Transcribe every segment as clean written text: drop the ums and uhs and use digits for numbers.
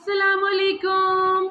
अस्सलामुअलैकुम।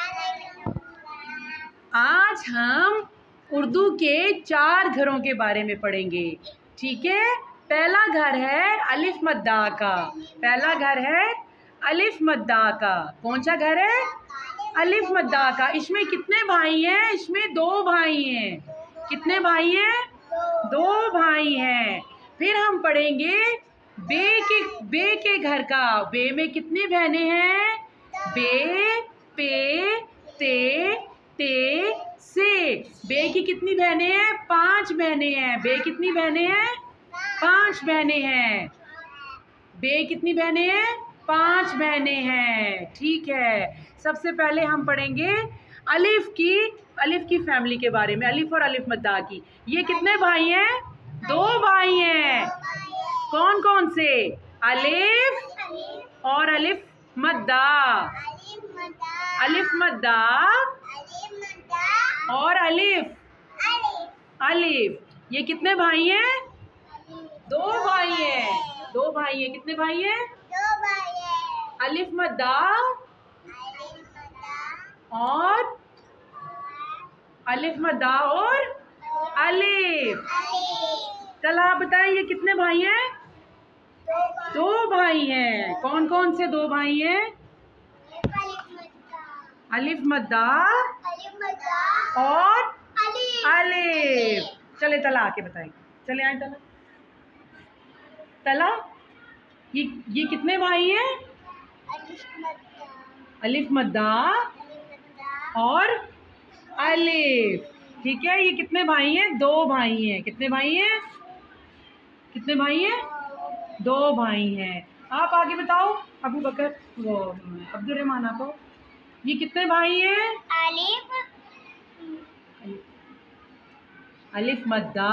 आज हम उर्दू के 4 घरों के बारे में पढ़ेंगे। ठीक है, पहला घर है अलिफ मद्दा का। पहला घर है अलिफ मद्दा का। कौन सा घर है? अलिफ मद्दा का। इसमें कितने भाई हैं? इसमें 2 भाई हैं। कितने भाई हैं? 2 भाई हैं। फिर हम पढ़ेंगे बे के घर का। बे में कितनी बहनें हैं? बे, पे, ते, से। बे की कितनी बहनें हैं? 5 बहनें हैं। बे कितनी बहनें हैं? 5 बहनें हैं। बे कितनी बहनें हैं? 5 बहनें हैं। ठीक है, सबसे पहले हम पढ़ेंगे अलिफ की फैमिली के बारे में। अलिफ और अलिफ मद्दा की। ये कितने भाई हैं? 2 भाई हैं। कौन कौन से? अलिफ और अलिफ मद्दा। अलिफ मद्दा और अलिफ। ये कितने भाई हैं? 2 भाई हैं। 2 भाई हैं। कितने भाई हैं? 2 भाई हैं। अलिफ मद्दा और अलिफ मद्दा और अलिफ। चल आप बताएं, ये कितने भाई हैं? 2 भाई हैं। कौन कौन से 2 भाई हैं? अलिफ मद्दा और अलिफ। चले तला आके बताएं। चले आए तला। तला, ये कितने भाई हैं? अलिफ मद्दा और अलिफ। ठीक है, ये कितने भाई हैं? 2 भाई हैं। कितने भाई हैं? कितने भाई हैं? 2 भाई हैं। आप आगे बताओ अबू बकर, वो अब्दुल रहमान। आपको ये कितने भाई हैं? अलिफ मद्दा।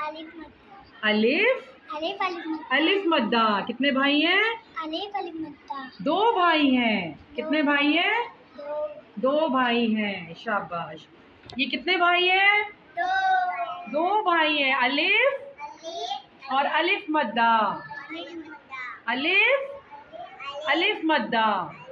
अलिफ मद्दा। कितने भाई हैं? 2 भाई हैं। कितने भाई हैं? 2 भाई हैं। शाबाश। ये कितने भाई हैं? 2 भाई हैं। अलिफ और अलिफ मद्दा। अलिफ मद्दा।